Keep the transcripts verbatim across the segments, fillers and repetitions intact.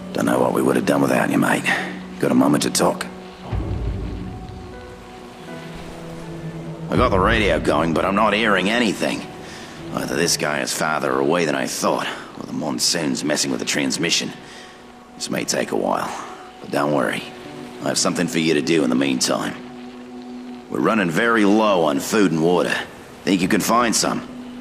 Don't know what we would have done without you, mate. Got a moment to talk? I got the radio going, but I'm not hearing anything. Either this guy is farther away than I thought, or the monsoon's messing with the transmission. This may take a while, but don't worry. I have something for you to do in the meantime. We're running very low on food and water. Think you can find some?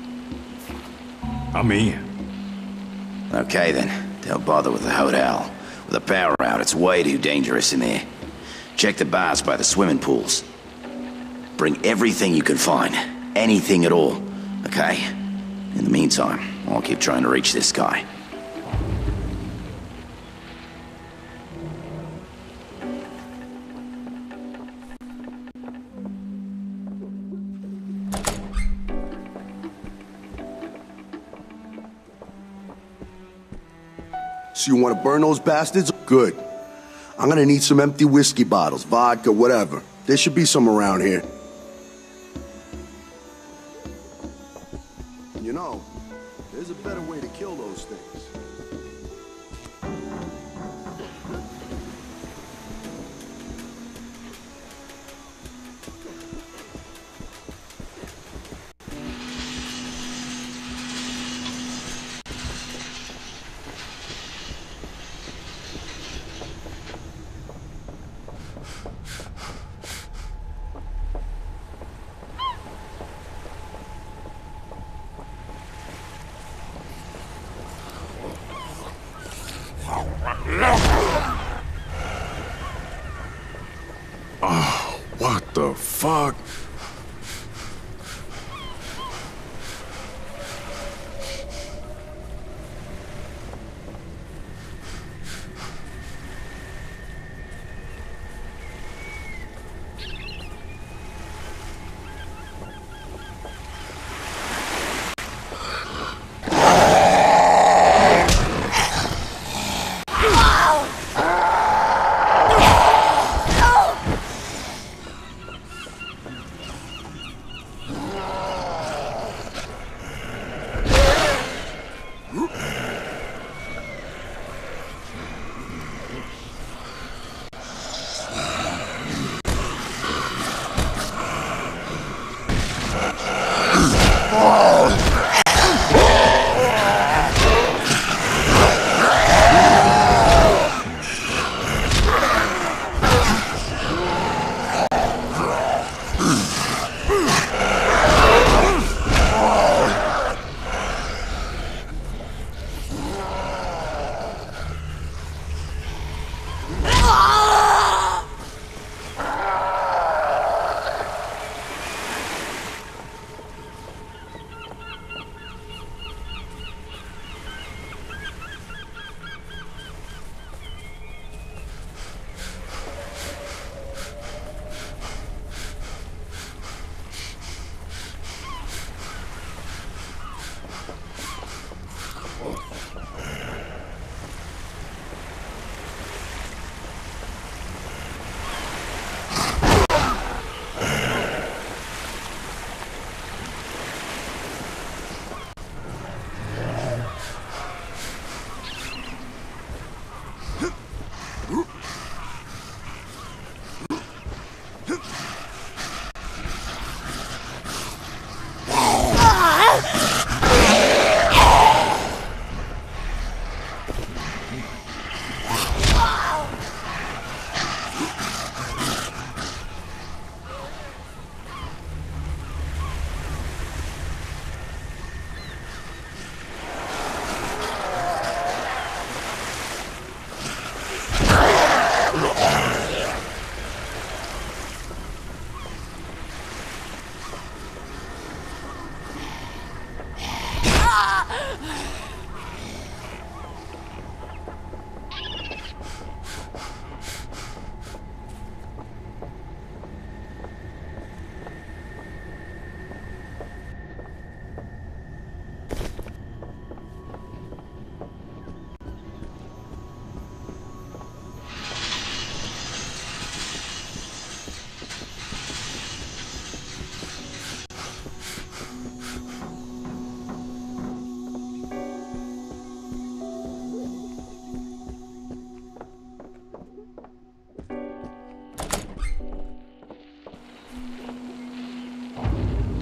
I'm in. Okay then. Don't bother with the hotel. With the power out, it's way too dangerous in there. Check the bars by the swimming pools. Bring everything you can find. Anything at all. Okay? In the meantime, I'll keep trying to reach this guy. So you want to burn those bastards? Good. I'm gonna need some empty whiskey bottles, vodka, whatever. There should be some around here. You know, there's a better way to kill those things. Oh, what the fuck?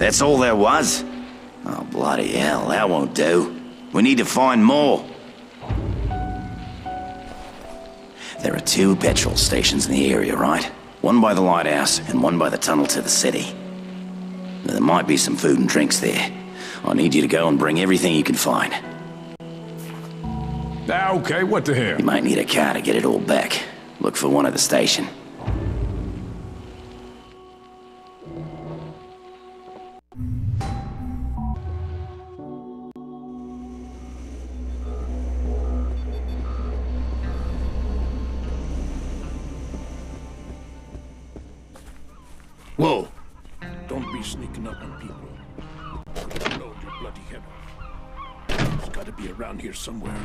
That's all there was? Oh, bloody hell, that won't do. We need to find more. There are two petrol stations in the area, right? One by the lighthouse and one by the tunnel to the city. There might be some food and drinks there. I need you to go and bring everything you can find. Ah, okay, what the hell? You might need a car to get it all back. Look for one at the station. Whoa. Don't be sneaking up on people. Blow your bloody head off. It's gotta be around here somewhere.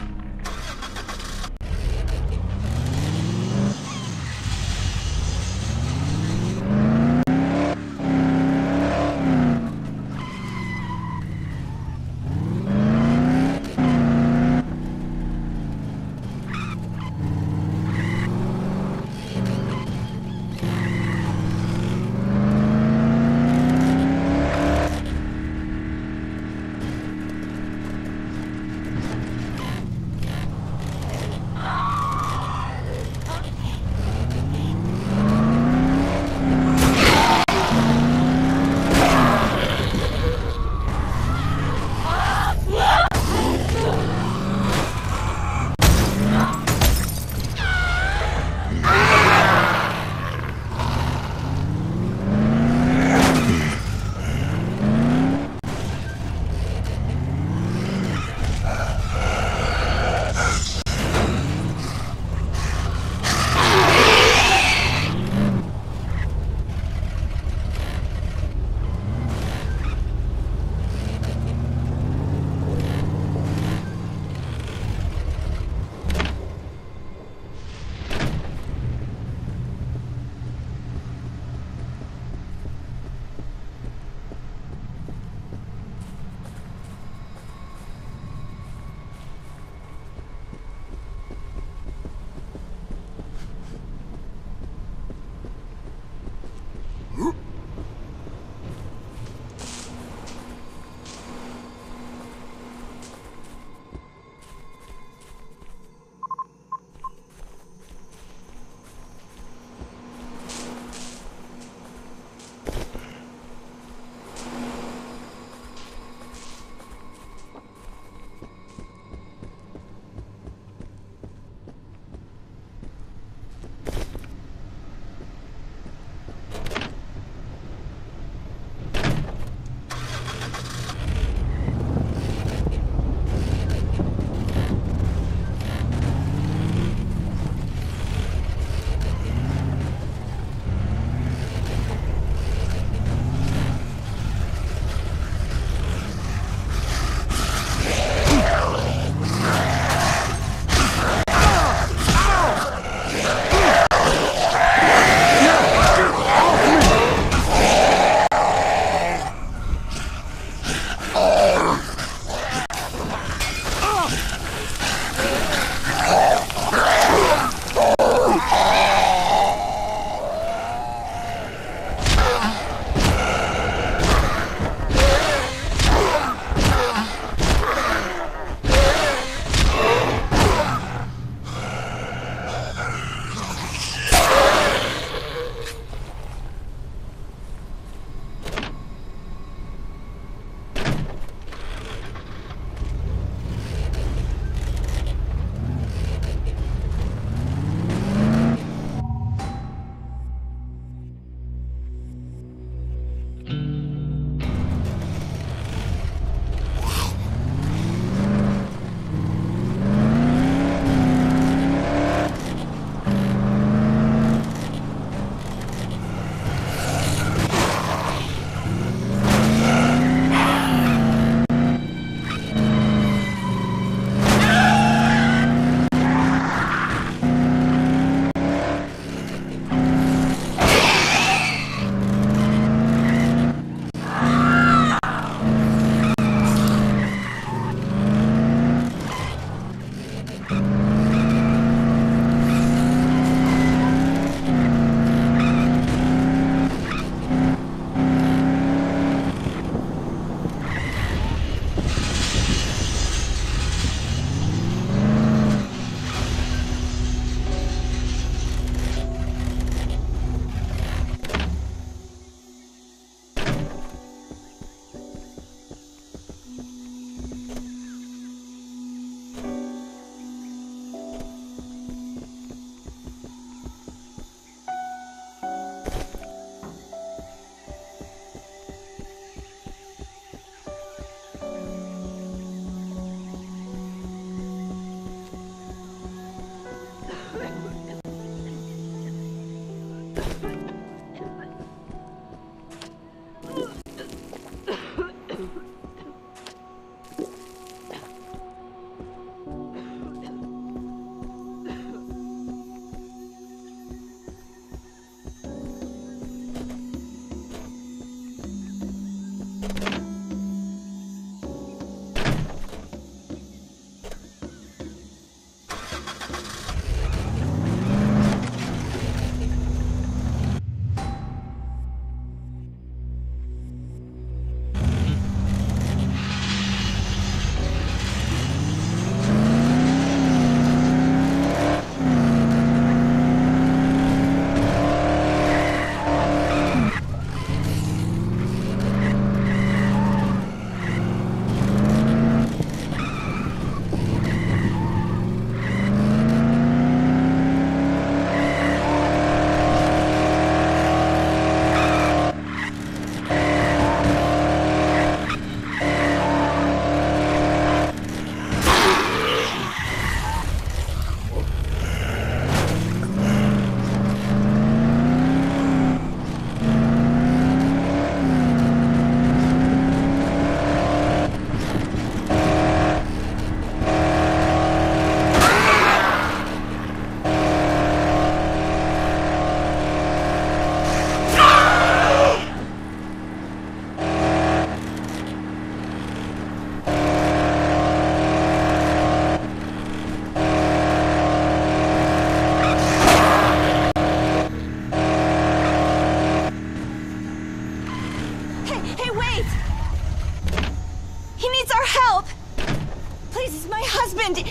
He needs our help! Please, it's my husband!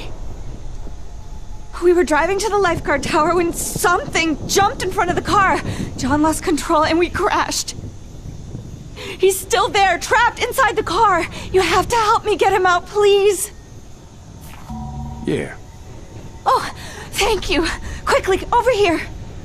We were driving to the lifeguard tower when something jumped in front of the car. John lost control and we crashed. He's still there, trapped inside the car. You have to help me get him out, please. Yeah. Oh, thank you. Quickly, over here.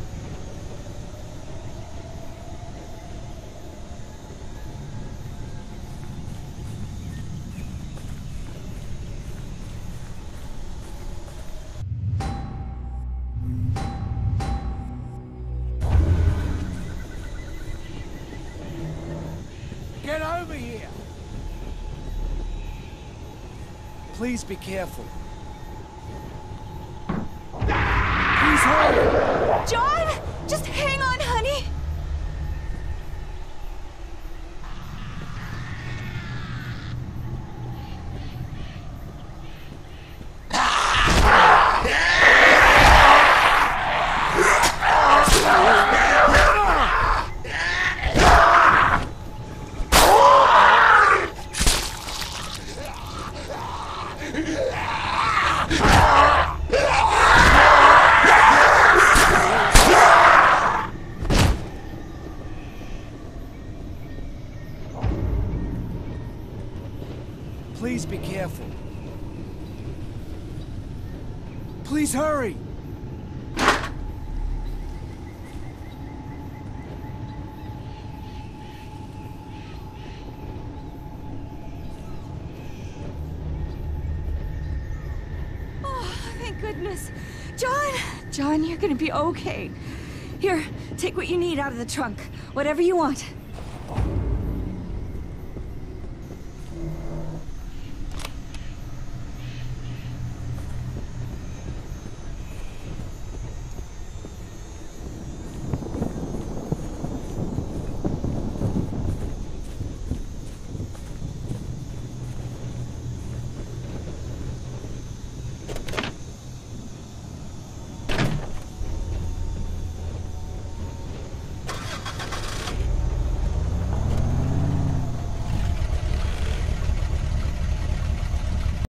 Get over here! Please be careful. Please hurry! John, just hang on, honey. Please be careful. Please hurry! Oh, thank goodness. John! John, you're gonna be okay. Here, take what you need out of the trunk. Whatever you want.